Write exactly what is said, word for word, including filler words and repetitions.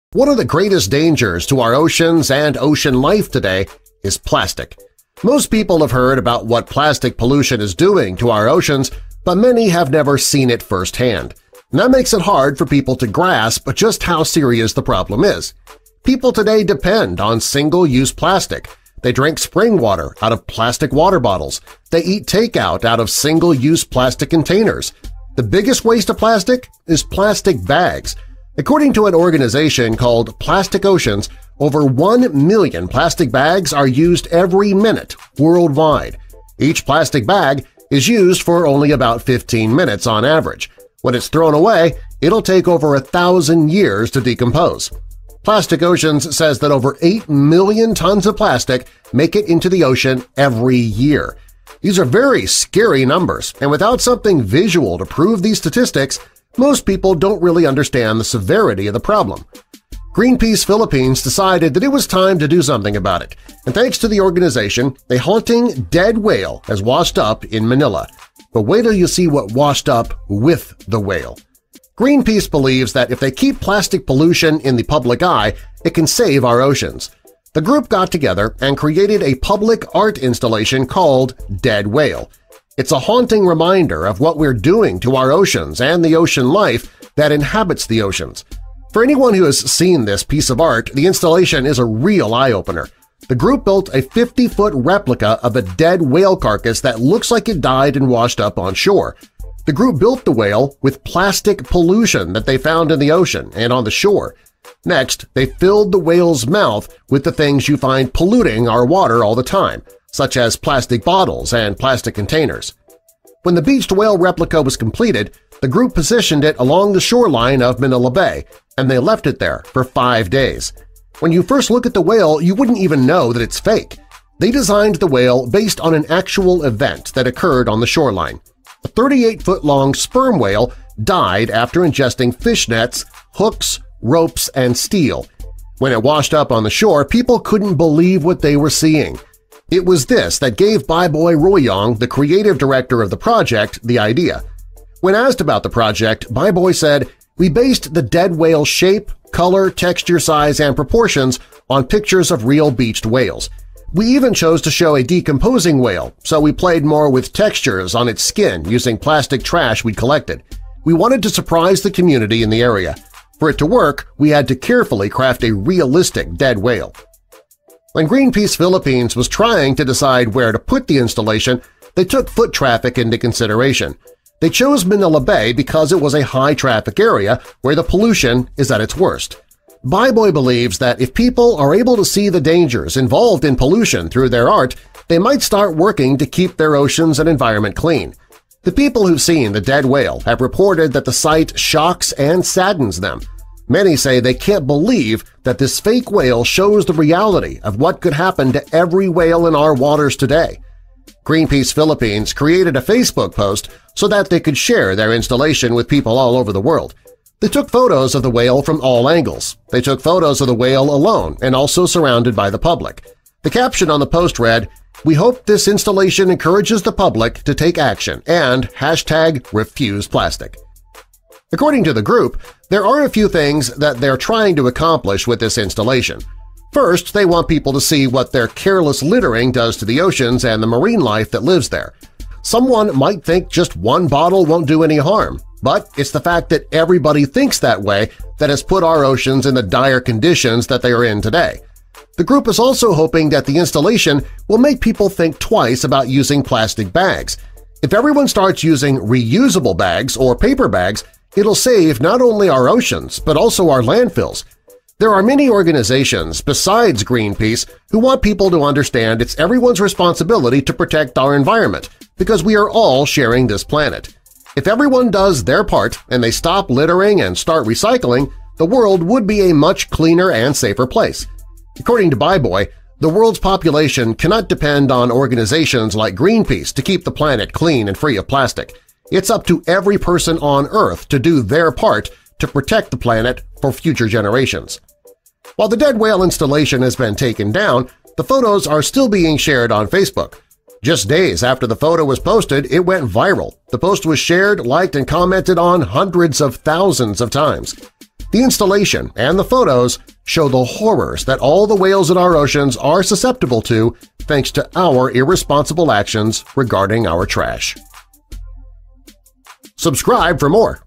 One of the greatest dangers to our oceans and ocean life today is plastic. Most people have heard about what plastic pollution is doing to our oceans, but many have never seen it firsthand. And that makes it hard for people to grasp just how serious the problem is. People today depend on single-use plastic. They drink spring water out of plastic water bottles. They eat takeout out of single-use plastic containers. The biggest waste of plastic is plastic bags. According to an organization called Plastic Oceans, over one million plastic bags are used every minute worldwide. Each plastic bag is used for only about fifteen minutes on average. When it's thrown away, it'll take over a thousand years to decompose. Plastic Oceans says that over eight million tons of plastic make it into the ocean every year. These are very scary numbers, and without something visual to prove these statistics, most people don't really understand the severity of the problem. Greenpeace Philippines decided that it was time to do something about it, and thanks to the organization, a haunting dead whale has washed up in Manila. But wait till you see what washed up with the whale. Greenpeace believes that if they keep plastic pollution in the public eye, it can save our oceans. The group got together and created a public art installation called Dead Whale. It's a haunting reminder of what we're doing to our oceans and the ocean life that inhabits the oceans. For anyone who has seen this piece of art, the installation is a real eye-opener. The group built a fifty-foot replica of a dead whale carcass that looks like it died and washed up on shore. The group built the whale with plastic pollution that they found in the ocean and on the shore. Next, they filled the whale's mouth with the things you find polluting our water all the time, such as plastic bottles and plastic containers. When the beached whale replica was completed, the group positioned it along the shoreline of Manila Bay, and they left it there for five days. When you first look at the whale, you wouldn't even know that it's fake. They designed the whale based on an actual event that occurred on the shoreline. A thirty-eight foot long sperm whale died after ingesting fish nets, hooks, ropes, and steel. When it washed up on the shore, people couldn't believe what they were seeing. It was this that gave Baiboy Royong, the creative director of the project, the idea. When asked about the project, Baiboy said, "We based the dead whale's shape, color, texture, size, and proportions on pictures of real beached whales. We even chose to show a decomposing whale, so we played more with textures on its skin using plastic trash we'd collected. We wanted to surprise the community in the area. For it to work, we had to carefully craft a realistic dead whale." When Greenpeace Philippines was trying to decide where to put the installation, they took foot traffic into consideration. They chose Manila Bay because it was a high-traffic area where the pollution is at its worst. Baiboy believes that if people are able to see the dangers involved in pollution through their art, they might start working to keep their oceans and environment clean. The people who've seen the dead whale have reported that the sight shocks and saddens them. Many say they can't believe that this fake whale shows the reality of what could happen to every whale in our waters today. Greenpeace Philippines created a Facebook post so that they could share their installation with people all over the world. They took photos of the whale from all angles. They took photos of the whale alone and also surrounded by the public. The caption on the post read, "We hope this installation encourages the public to take action," and hashtag refuse plastic. According to the group, there are a few things that they're trying to accomplish with this installation. First, they want people to see what their careless littering does to the oceans and the marine life that lives there. Someone might think just one bottle won't do any harm, but it's the fact that everybody thinks that way that has put our oceans in the dire conditions that they are in today. The group is also hoping that the installation will make people think twice about using plastic bags. If everyone starts using reusable bags or paper bags, it'll save not only our oceans but also our landfills. There are many organizations besides Greenpeace who want people to understand it's everyone's responsibility to protect our environment because we are all sharing this planet. If everyone does their part and they stop littering and start recycling, the world would be a much cleaner and safer place. According to Baiboy, the world's population cannot depend on organizations like Greenpeace to keep the planet clean and free of plastic. It's up to every person on Earth to do their part to protect the planet for future generations. While the dead whale installation has been taken down, the photos are still being shared on Facebook. Just days after the photo was posted, it went viral. The post was shared, liked, and commented on hundreds of thousands of times. The installation and the photos show the horrors that all the whales in our oceans are susceptible to thanks to our irresponsible actions regarding our trash. Subscribe for more!